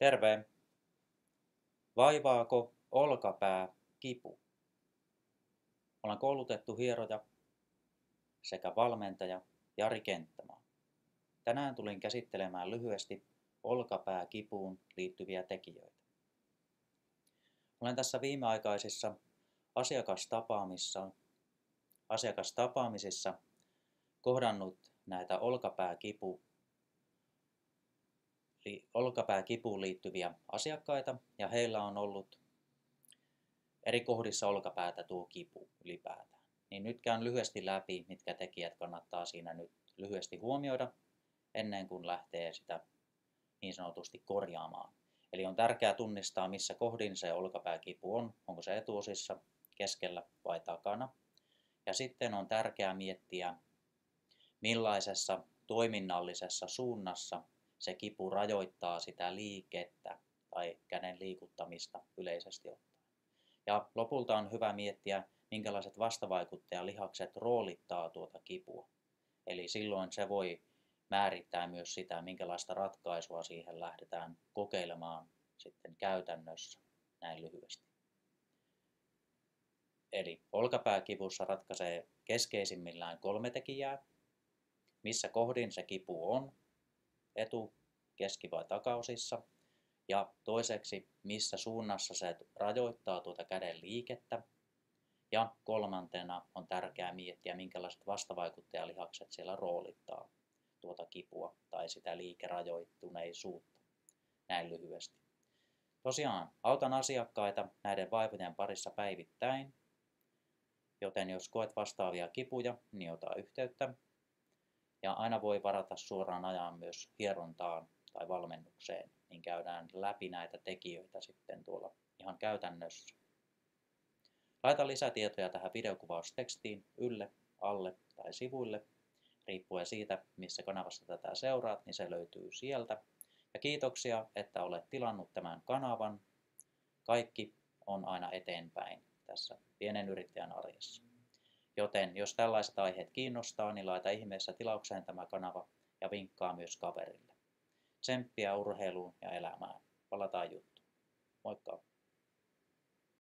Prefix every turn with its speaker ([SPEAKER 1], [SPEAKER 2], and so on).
[SPEAKER 1] Terve! Vaivaako olkapää kipu? Olen koulutettu hieroja sekä valmentaja Jari Kenttämaa. Tänään tulin käsittelemään lyhyesti olkapääkipuun liittyviä tekijöitä. Olen tässä viimeaikaisissa asiakastapaamisissa kohdannut näitä olkapääkipuun liittyviä asiakkaita, ja heillä on ollut eri kohdissa olkapäätä tuo kipu ylipäätään. Niin nyt käyn lyhyesti läpi, mitkä tekijät kannattaa siinä nyt lyhyesti huomioida ennen kuin lähtee sitä niin sanotusti korjaamaan. Eli on tärkeää tunnistaa, missä kohdin se olkapääkipu on, onko se etuosissa, keskellä vai takana. Ja sitten on tärkeää miettiä, millaisessa toiminnallisessa suunnassa se kipu rajoittaa sitä liikettä tai käden liikuttamista yleisesti ottaen. Ja lopulta on hyvä miettiä, minkälaiset vastavaikuttajalihakset roolittaa tuota kipua. Eli silloin se voi määrittää myös sitä, minkälaista ratkaisua siihen lähdetään kokeilemaan sitten käytännössä, näin lyhyesti. Eli olkapääkivussa ratkaisee keskeisimmillään 3 tekijää. Missä kohdin se kipu on, etu-, keski- vai takaosissa. Ja toiseksi, missä suunnassa se rajoittaa tuota käden liikettä. Ja kolmantena on tärkeää miettiä, minkälaiset vastavaikuttajalihakset siellä roolittaa tuota kipua tai sitä liikerajoittuneisuutta. Näin lyhyesti. Tosiaan, autan asiakkaita näiden vaivojen parissa päivittäin, joten jos koet vastaavia kipuja, niin ota yhteyttä. Ja aina voi varata suoraan ajan myös hierontaan tai valmennukseen, niin käydään läpi näitä tekijöitä sitten tuolla ihan käytännössä. Laita lisätietoja tähän videokuvaustekstiin ylle, alle tai sivuille. Riippuen siitä, missä kanavassa tätä seuraat, niin se löytyy sieltä. Ja kiitoksia, että olet tilannut tämän kanavan. Kaikki on aina eteenpäin tässä pienen yrittäjän arjessa. Joten jos tällaiset aiheet kiinnostaa, niin laita ihmeessä tilaukseen tämä kanava ja vinkkaa myös kaverille. Tsemppiä urheiluun ja elämään. Palataan juttuun. Moikka!